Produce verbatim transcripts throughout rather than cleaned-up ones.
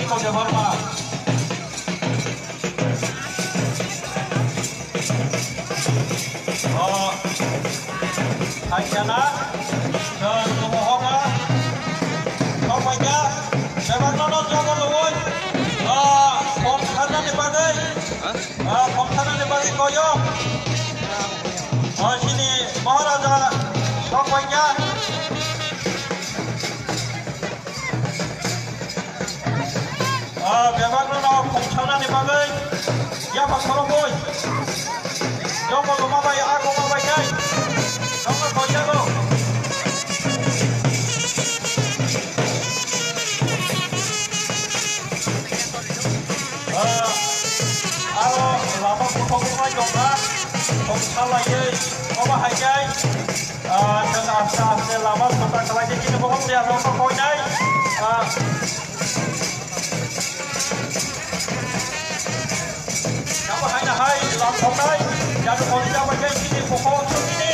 kau dia berma. Oh, Aisyana, dan Numohona, kau mereka, sebab nonton jago luwui. Ah, komponen di bagai, ah, komponen di bagai koyok. Oh, sini Maharaja, kau mereka. Ah, sebab nonton komponen di bagai, ya pasal boy. Jom kau mabai, aku mabai kai. Jom kau jago. Ah, alo, lama pun kau mabai jom lah. Kau salah ye, kau bahai kai. Ah, jangan asal lama sudah kalau jadi kita bohong dia lama kau ini. Ah. Kamu hanya hai dalam kontai, jangan kau tidak pakai sini pokok sini.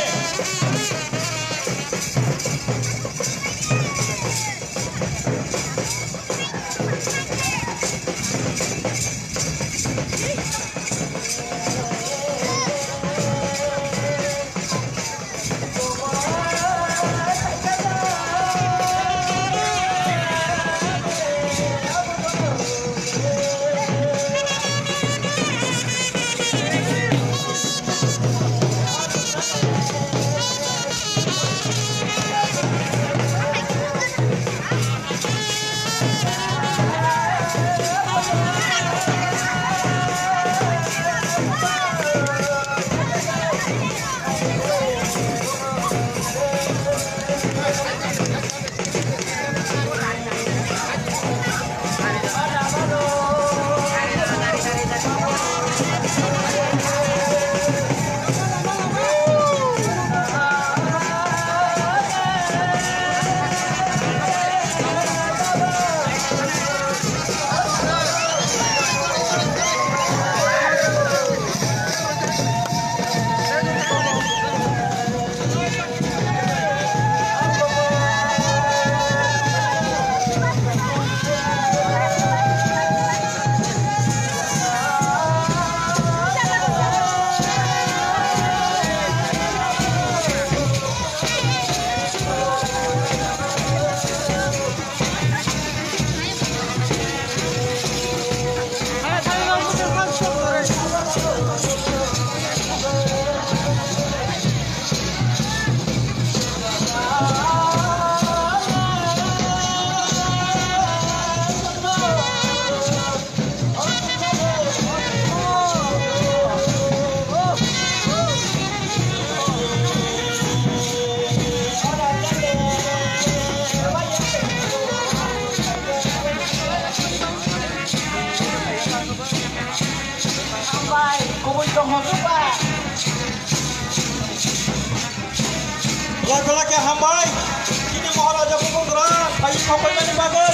Laki-laki hambai, ini Maharaja Bumunggeran, bayi komponen di bagai.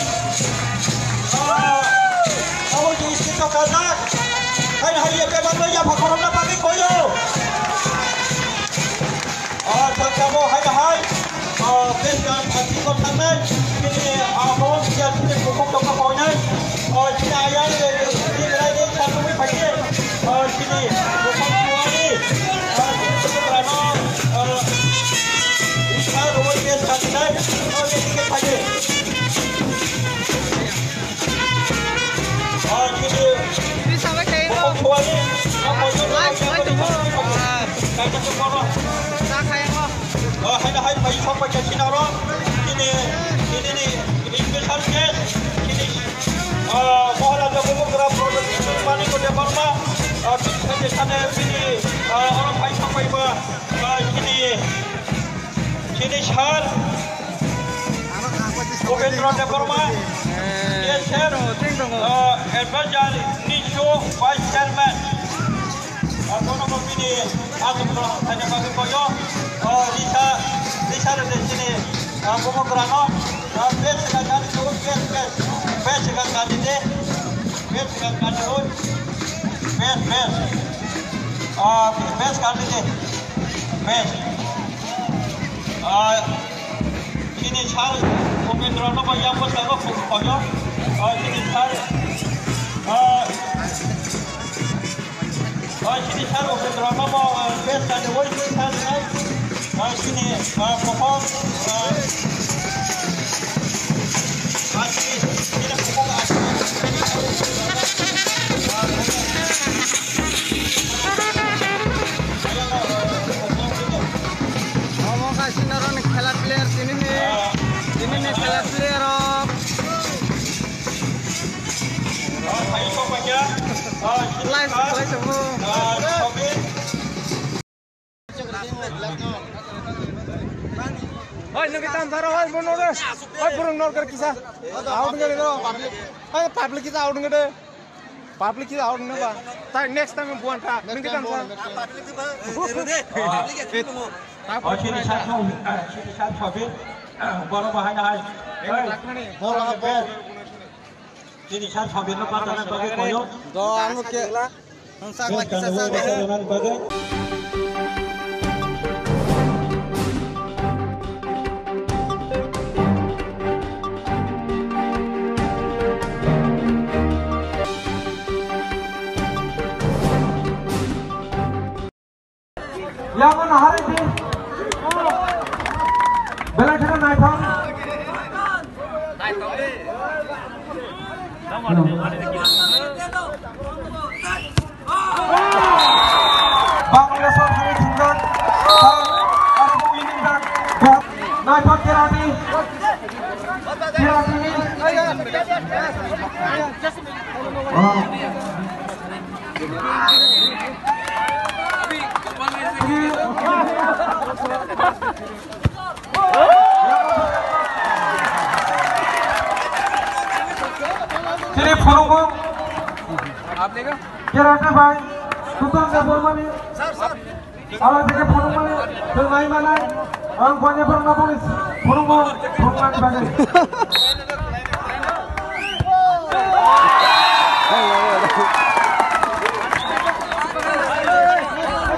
Kamu di istiqo kazak, kain hari ya bebas ya pakoran nak pakai koyo. Ah, kamu hai hai, ah, beskan hati kau tangan, ini awal dia sini pokok pokok koyo. Ah, sini ayah ni, ini berada di satu ni pakai. Ah, sini pokok semua ni, ah, sini Bumunggeran, ah. Kalau dia santai, kalau dia tinggal pagi. Ah, jadi. Ini sampai kayak itu. Buat ni, apa itu? Kayak tu mana? Tak kayak apa? Ah, hai hai, pagi sampai ke sini orang. Ini, ini ni, ini special case. Ini, ah, Maharaja Bumunggeran produk ini mana kau dapat apa? Ah, kita sana ini, ah, orang pagi sampai ber, ah, ini. Sini Shah, Gopendra Devarma, yes sir, Advisor Nisho Vice Chairman. Dono begini, aku belum tanya bagi koyo, Lisa, Lisa ada sini, Bumunggeran, best sekali tu, best best, best sekali deh, best sekali tu, best best, best sekali deh, best. Kini Shah Gopendra no yang besar no koyo, sini sar sini sar untuk drama mau best dan voice sar sini perform sini sini perform player sini nih, ini nih salah player of. Live, live semua. Oi, nanti tampar, oi, bunuh deh, oi, burung nol kerja kisah, out nggak deh, oi, public kita out nggak deh, public kita out nggak bah, tak next time buan tak, nanti tampar. Oh, sini satu, sini satu habis, baru bahan hai. Bola apa? Sini satu habis lepas tanah bagi koyo. Doang mungkin, hansak lagi sasa. Yang mana hari ini? Bela kita naik tong. Naik tong deh. Kamu ada di mana kita? Bangladesh hari tinggal. Aku ini dah. Naik tong kirani. Kirani. Sini phone आपने क्या? क्या रखा भाई? तू तो अंदर बोल मनी. आवाज देके phone मनी. फिर नहीं माना. और कौन ये phone ना पुलिस? phone को phone मनी बजे.